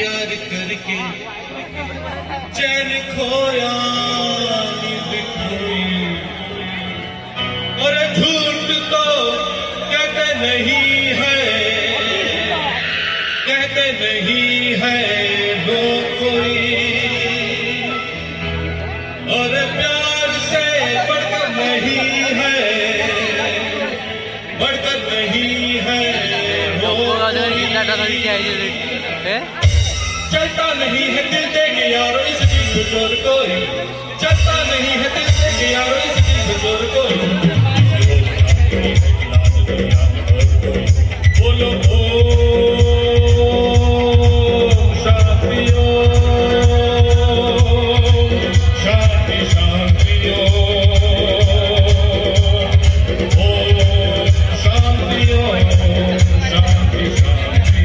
प्यार करके चैन खोया नींद खोई। और झूठ तो कहते नहीं है, कहते नहीं है वो कोई। और प्यार से बढ़कर नहीं है, बढ़कर नहीं है वो कोई। चलता नहीं है दिल देके यारो इस चीज पे जोर कोई, चलता नहीं है दिल देके यारो इस चीज पे जोर कोई। बोलो ओम शांति ओम शांति शांति ओम शांति ओम शांति शांति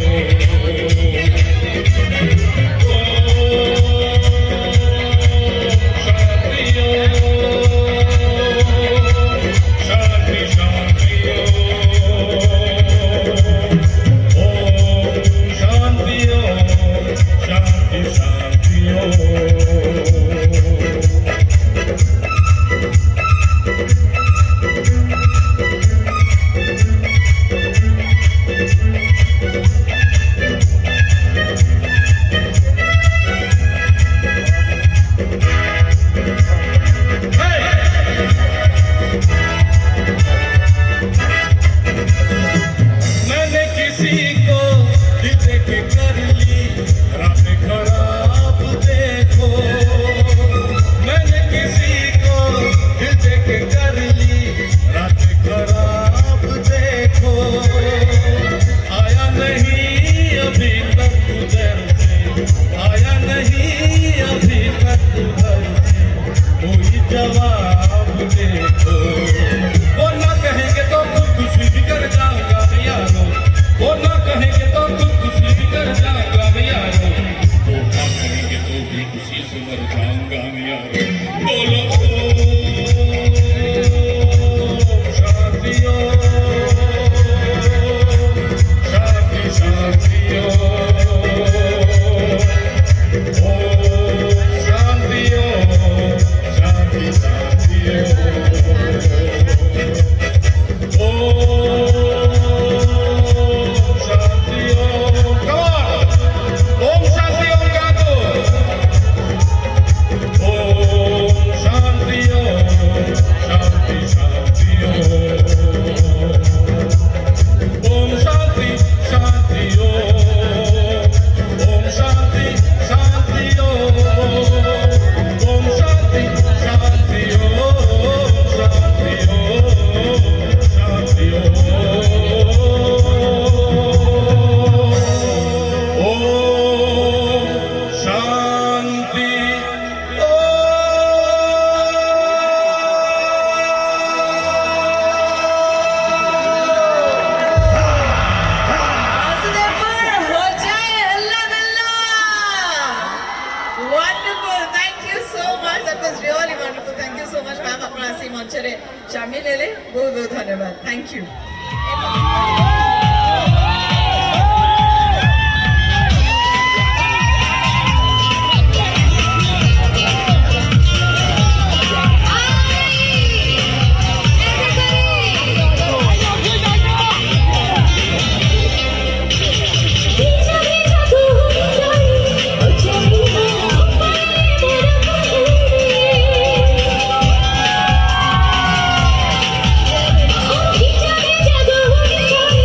शामिल ले बहुत बहुत धन्यवाद। Thank you. जादू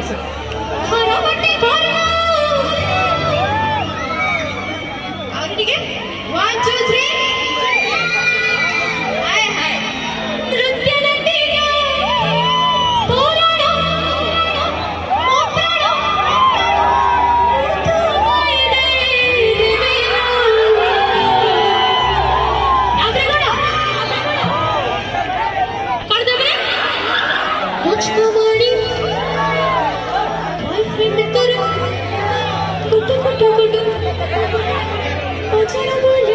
से और ठीक है 1 2 3 हाय हाय नृत्य नटिया पोराडो मोत्राडो तोवाइदे दिवेना नागरेगोड़ा कर देबे मुझको मारी बॉयफ्रेंड तोरा गुटु गुटु गुटु मजा बोले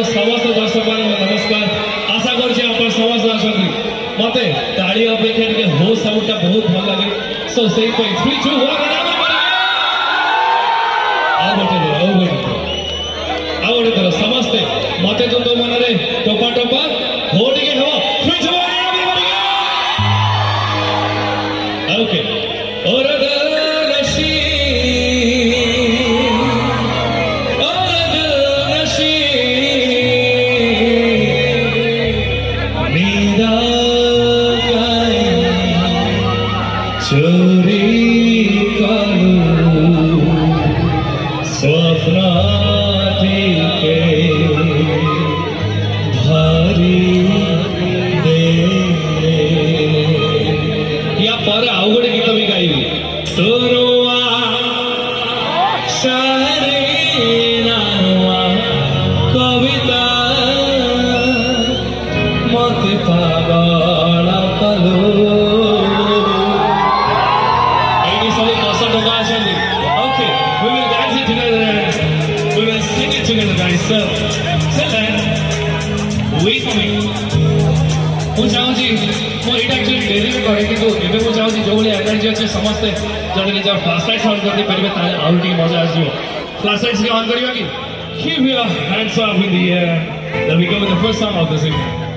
समस्त दर्शक नमस्कार आशा करछि आपण समस्त आछथि मते ताली अपेक्षा के हो साउंडटा बहुत भल लागे सो सेही पई 3 2 1 आ गोटे थर समस्ते मते तो मन रे टोपा टोपा हो टिके हो 3 2 1 ओके और चोरी करू स्वप्न के भारी दे या पर आउ गोटे गीत भी गाइबी तोरो सारे कविता मत पागल कलो okay, we will dance it together and we will sing it together, guys. So then, wait for me. मुझे चाहूँगी, वो इट एक्चुअली डेली में करेंगे तो इधर मुझे चाहूँगी जो बोले एनर्जी अच्छे समझते जब कि जब फ्लैश लाइट्स ऑन करते पहले ताले आउट की मजा आती हो फ्लैश लाइट्स के ऑन करिए कि keep your hands up in the air. Then we go with the first song of this evening.